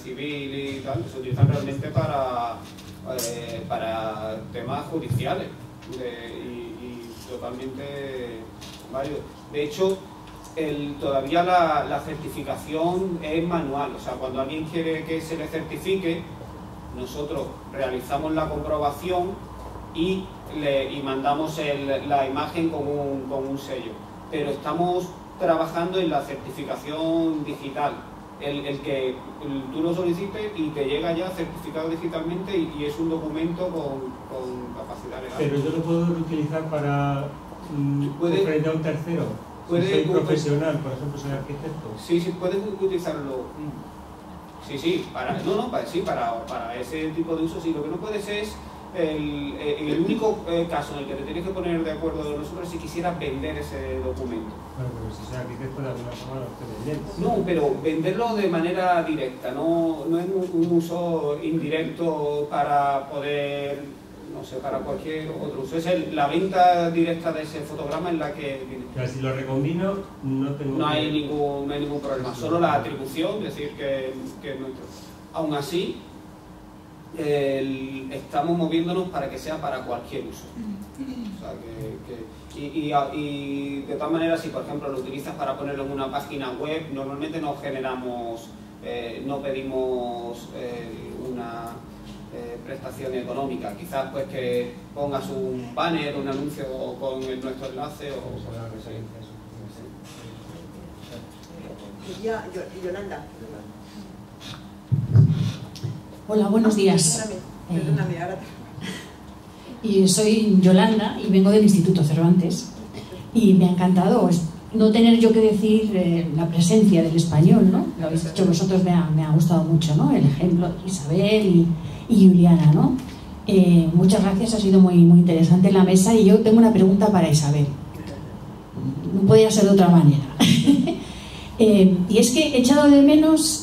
civil y tal, que se utilizan realmente para temas judiciales y totalmente válidos. De hecho, todavía la certificación es manual, o sea, cuando alguien quiere que se le certifique, nosotros realizamos la comprobación y mandamos la imagen con un sello, pero estamos trabajando en la certificación digital, el que tú lo solicites y te llega ya certificado digitalmente y es un documento con capacidad legal. Pero yo lo puedo utilizar para frente a un tercero. Si soy profesional, por ejemplo, soy arquitecto. Sí, puedes utilizarlo. Sí, para ese tipo de uso, sí. Lo que no puedes es el único caso en el que te tienes que poner de acuerdo nosotros si quisieras vender ese documento. Bueno, pero si soy arquitecto de alguna forma lo estoy vendiendo. No, pero venderlo de manera directa, no es un uso indirecto para poder, no sé, para cualquier otro uso. Es la venta directa de ese fotograma en la que viene. Pero si lo recombino, no hay ningún problema, solo la atribución, decir que es nuestro. Aún así, estamos moviéndonos para que sea para cualquier uso. O sea, y de todas maneras, si por ejemplo lo utilizas para ponerlo en una página web, normalmente no generamos, no pedimos una prestación económica. Quizás pues que pongas un banner, un anuncio con nuestro enlace o cosas así. Yolanda. Hola, buenos días. Perdóname, ahora Y soy Yolanda y vengo del Instituto Cervantes y me ha encantado no tener yo que decir la presencia del español, ¿no? Lo habéis hecho vosotros, me ha gustado mucho, ¿no? El ejemplo de Isabel y Juliana, ¿no? Muchas gracias, ha sido muy interesante la mesa y yo tengo una pregunta para Isabel. No podía ser de otra manera. Y es que he echado de menos,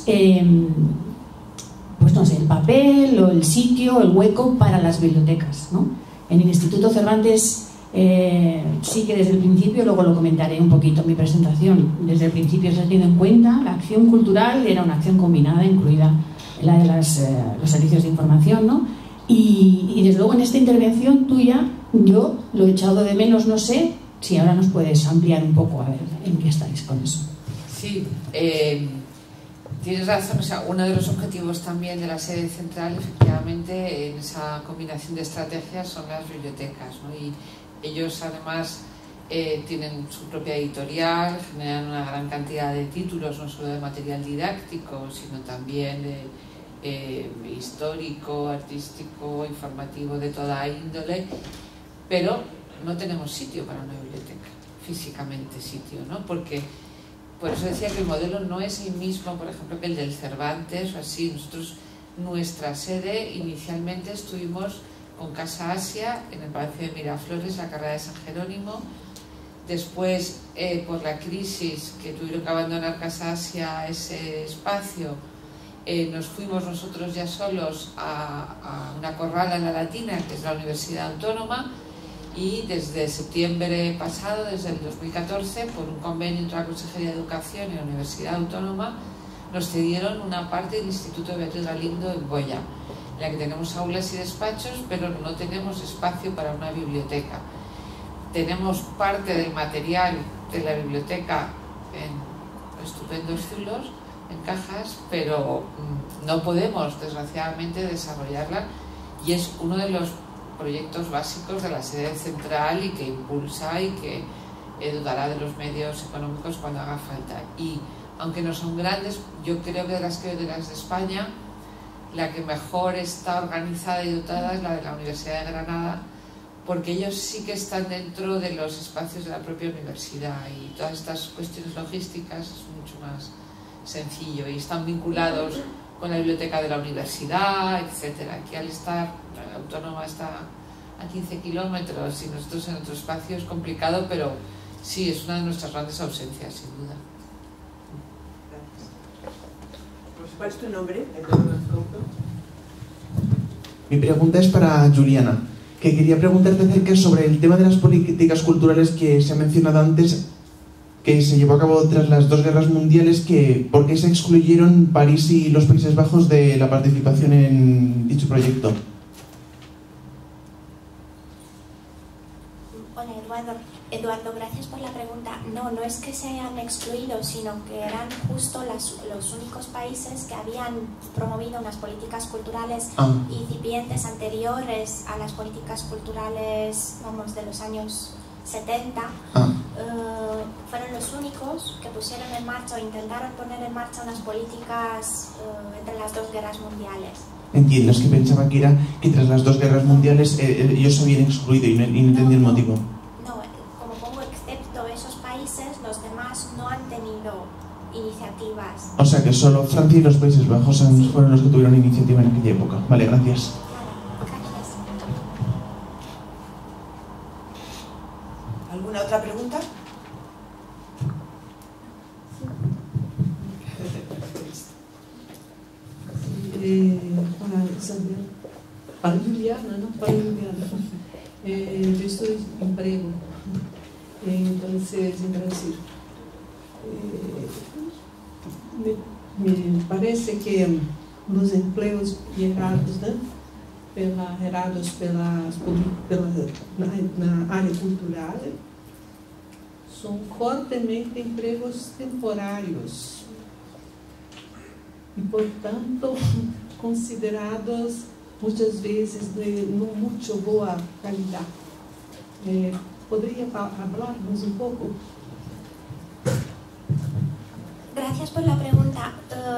pues no sé, el papel o el sitio, el hueco para las bibliotecas, ¿no? En el Instituto Cervantes sí que desde el principio, luego lo comentaré un poquito en mi presentación, desde el principio se ha tenido en cuenta la acción cultural, era una acción combinada, incluida la de los servicios de información, ¿no? Y desde luego en esta intervención tuya yo lo he echado de menos, no sé si ahora nos puedes ampliar un poco, a ver en qué estáis con eso. Sí, tienes razón, o sea, uno de los objetivos también de la sede central, efectivamente, en esa combinación de estrategias son las bibliotecas, ¿no? Y ellos además tienen su propia editorial, generan una gran cantidad de títulos, no solo de material didáctico, sino también de histórico, artístico, informativo, de toda índole, pero no tenemos sitio para una biblioteca, físicamente sitio, ¿no? Porque por eso decía que el modelo no es el mismo, por ejemplo, que el del Cervantes o así. Nosotros, nuestra sede, inicialmente estuvimos con Casa Asia en el Palacio de Miraflores, la carrera de San Jerónimo. Después, por la crisis, que tuvieron que abandonar Casa Asia ese espacio, nos fuimos nosotros ya solos a una corrala en la Latina, que es la Universidad Autónoma, y desde septiembre pasado, desde el 2014, por un convenio entre la Consejería de Educación y la Universidad Autónoma, nos cedieron una parte del Instituto Beatriz Galindo en Goya, en la que tenemos aulas y despachos, pero no tenemos espacio para una biblioteca. Tenemos parte del material de la biblioteca en estupendos zulos, en cajas, pero no podemos, desgraciadamente, desarrollarla, y es uno de los proyectos básicos de la sede central y que impulsa y que dotará de los medios económicos cuando haga falta. Y aunque no son grandes, yo creo que de las de España, la que mejor está organizada y dotada es la de la Universidad de Granada, porque ellos sí que están dentro de los espacios de la propia universidad y todas estas cuestiones logísticas es mucho más sencillo y están vinculados con la biblioteca de la universidad, etcétera. Aquí al estar, la Autónoma está a 15 kilómetros y nosotros en otro espacio es complicado, pero sí, es una de nuestras grandes ausencias, sin duda. Gracias. ¿Cuál es tu nombre? Mi pregunta es para Juliana, que quería preguntarte acerca sobre el tema de las políticas culturales que se ha mencionado antes que se llevó a cabo tras las dos guerras mundiales, que ¿por qué se excluyeron París y los Países Bajos de la participación en dicho proyecto? Hola, Eduardo, gracias por la pregunta. No es que se hayan excluido, sino que eran justo los únicos países que habían promovido unas políticas culturales incipientes anteriores a las políticas culturales, vamos, de los años 70. Fueron los únicos que pusieron en marcha o intentaron poner en marcha unas políticas entre las dos guerras mundiales. Entiendo, es que pensaba que era que tras las dos guerras mundiales ellos se habían excluido y no entendí el motivo. No, como pongo excepto esos países, los demás no han tenido iniciativas. O sea que solo Francia y los Países Bajos fueron los que tuvieron iniciativa en aquella época. Vale, gracias. Gracias. ¿Alguna otra pregunta? Para Isabel, para Juliana, ¿no? Para Juliana. Yo estoy en empleo, entonces en Brasil. Me parece que los empleos gerados, ¿no? Gerados na área cultural son fortemente empregos temporários e, portanto, considerados muitas vezes de não muito boa qualidade. ¿Podría hablarnos un poco? Gracias por la pregunta.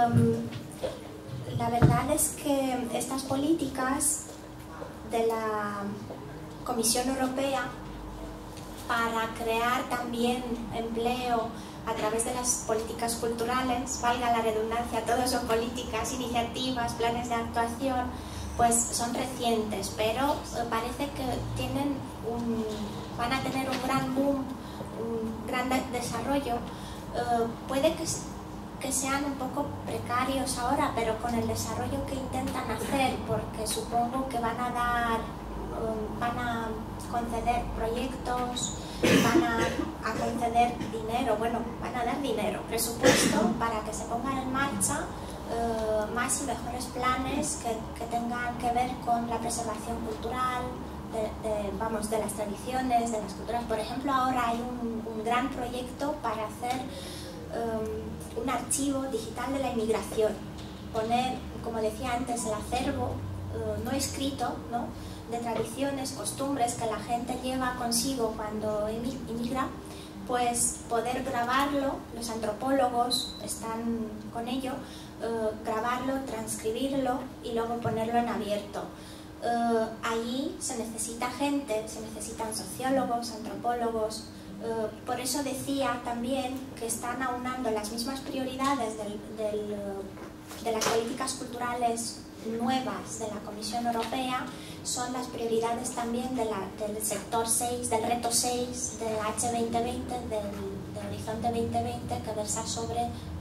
La verdad es que estas políticas de la Comisión Europea para crear también empleo a través de las políticas culturales, valga la redundancia, todas son políticas, iniciativas, planes de actuación, pues son recientes, pero parece que van a tener un gran boom, un gran desarrollo. Puede que sean un poco precarios ahora, pero con el desarrollo que intentan hacer, porque supongo que van a conceder proyectos, van a conceder dinero, van a dar dinero, presupuesto para que se pongan en marcha más y mejores planes que tengan que ver con la preservación cultural, de las tradiciones, de las culturas. Por ejemplo, ahora hay un gran proyecto para hacer un archivo digital de la inmigración, poner, como decía antes, el acervo no escrito, ¿no?, de tradiciones, costumbres que la gente lleva consigo cuando emigra, pues poder grabarlo, los antropólogos están con ello, grabarlo, transcribirlo y luego ponerlo en abierto. Allí se necesita gente, se necesitan sociólogos, antropólogos. Por eso decía también que están aunando las mismas prioridades de las políticas culturales nuevas de la Comisión Europea, son las prioridades también del sector 6, del reto 6, del H2020, del Horizonte 2020, que versa sobre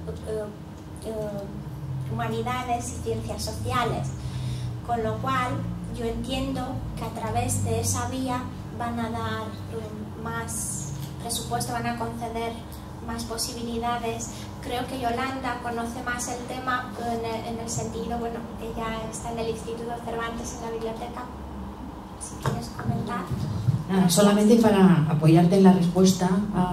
humanidades y ciencias sociales. Con lo cual, yo entiendo que a través de esa vía van a dar más presupuesto, van a conceder más posibilidades. Creo que Yolanda conoce más el tema en el sentido, ella está en el Instituto Cervantes, en la biblioteca. Si quieres comentar. Nada, solamente para apoyarte en la respuesta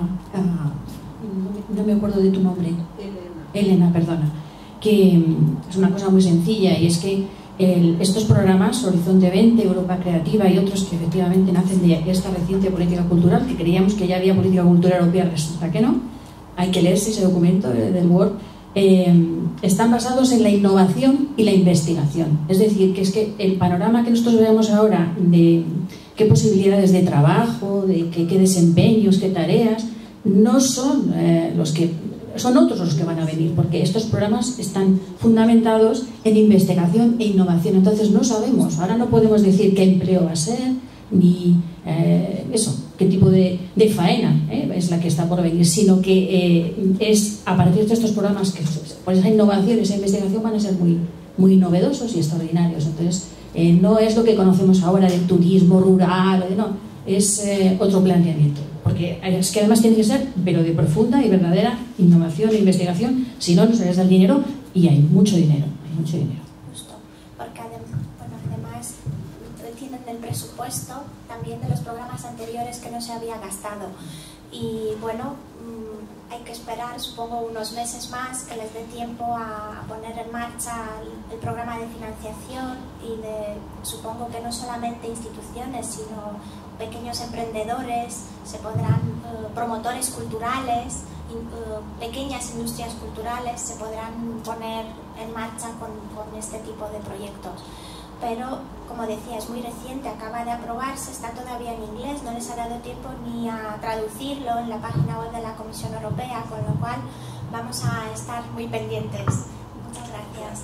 no me acuerdo de tu nombre. Elena, perdona. Que es una cosa muy sencilla, y es que estos programas, Horizonte 20, Europa Creativa y otros que efectivamente nacen de esta reciente política cultural, que creíamos que ya había política cultural europea, resulta que no. Hay que leerse ese documento del Word. Están basados en la innovación y la investigación. Es decir, que es que el panorama que nosotros vemos ahora de qué posibilidades de trabajo, de qué desempeños, qué tareas, no son son otros los que van a venir, porque estos programas están fundamentados en investigación e innovación. Entonces no sabemos, ahora no podemos decir qué empleo va a ser, ni qué tipo de faena es la que está por venir, sino que es a partir de estos programas que por esa innovación, esa investigación van a ser muy, muy novedosos y extraordinarios. Entonces no es lo que conocemos ahora del turismo rural, es otro planteamiento, porque porque es que además tiene que ser, pero de profunda y verdadera innovación e investigación, si no, no se les da el dinero, y hay mucho dinero, Justo, porque además tienen el presupuesto también de los programas anteriores que no se había gastado. Y bueno, hay que esperar, supongo, unos meses más que les dé tiempo a poner en marcha el programa de financiación y supongo que no solamente instituciones, sino pequeños emprendedores, se podrán, promotores culturales, pequeñas industrias culturales se podrán poner en marcha con este tipo de proyectos. Pero, como decía, es muy reciente, acaba de aprobarse, está todavía en inglés, no les ha dado tiempo ni a traducirlo en la página web de la Comisión Europea, con lo cual vamos a estar muy pendientes. Muchas gracias.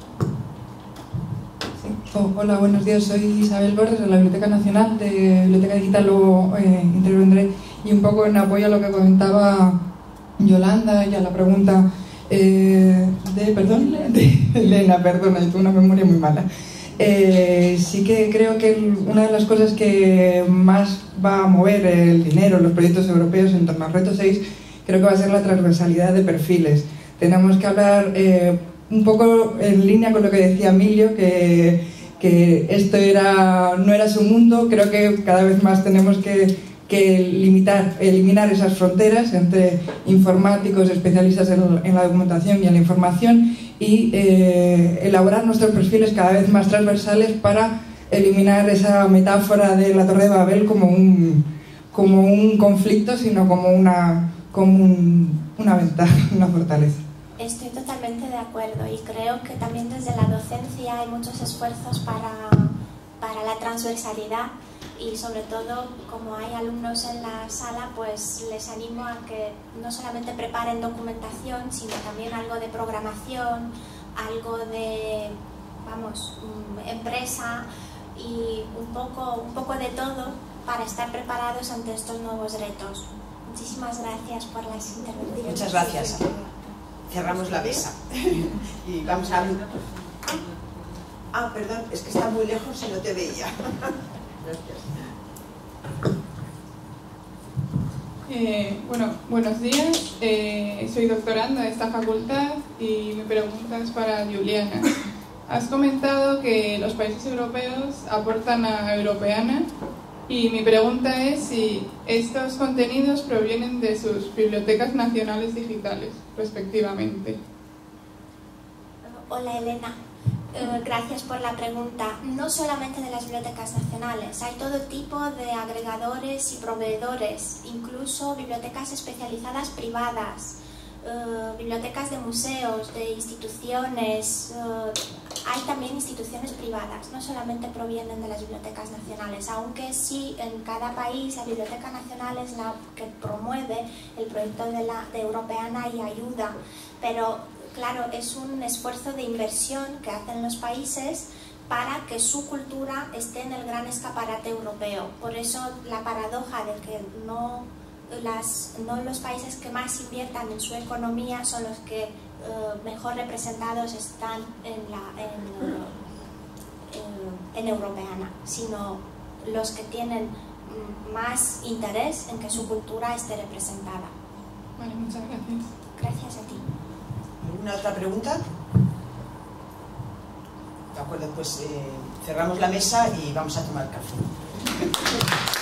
Sí. Hola, buenos días, soy Isabel Borges de la Biblioteca Nacional, de Biblioteca Digital, luego intervendré, y un poco en apoyo a lo que comentaba Yolanda y a la pregunta de Elena, perdona, yo tengo una memoria muy mala. Sí que creo que una de las cosas que más va a mover el dinero, los proyectos europeos en torno al reto 6, creo que va a ser la transversalidad de perfiles. Tenemos que hablar un poco en línea con lo que decía Emilio, que esto no era su mundo. Creo que cada vez más tenemos que eliminar esas fronteras entre informáticos, especialistas en la documentación y en la información, y elaborar nuestros perfiles cada vez más transversales para eliminar esa metáfora de la Torre de Babel como un conflicto, sino como una ventaja, una fortaleza. Estoy totalmente de acuerdo, y creo que también desde la docencia hay muchos esfuerzos para la transversalidad, y sobre todo, como hay alumnos en la sala, pues les animo a que no solamente preparen documentación, sino también algo de programación, algo de, empresa, y un poco de todo para estar preparados ante estos nuevos retos. Muchísimas gracias por las intervenciones. Muchas gracias. Cerramos la mesa y vamos a... perdón, es que está muy lejos y no te veía. Gracias. Buenos días. Soy doctoranda de esta facultad y mi pregunta es para Juliana. Has comentado que los países europeos aportan a Europeana, y mi pregunta es si estos contenidos provienen de sus bibliotecas nacionales digitales, respectivamente. Hola, Elena. Gracias por la pregunta. No solamente de las bibliotecas nacionales, hay todo tipo de agregadores y proveedores, incluso bibliotecas especializadas privadas, bibliotecas de museos, de instituciones. Hay también instituciones privadas, no solamente provienen de las bibliotecas nacionales, aunque sí en cada país la Biblioteca Nacional es la que promueve el proyecto de Europeana y ayuda, pero claro, es un esfuerzo de inversión que hacen los países para que su cultura esté en el gran escaparate europeo. Por eso la paradoja de que no los países que más inviertan en su economía son los que mejor representados están en Europeana, sino los que tienen más interés en que su cultura esté representada. Vale, muchas gracias. Gracias a ti. ¿Alguna otra pregunta? De acuerdo, pues cerramos la mesa y vamos a tomar café.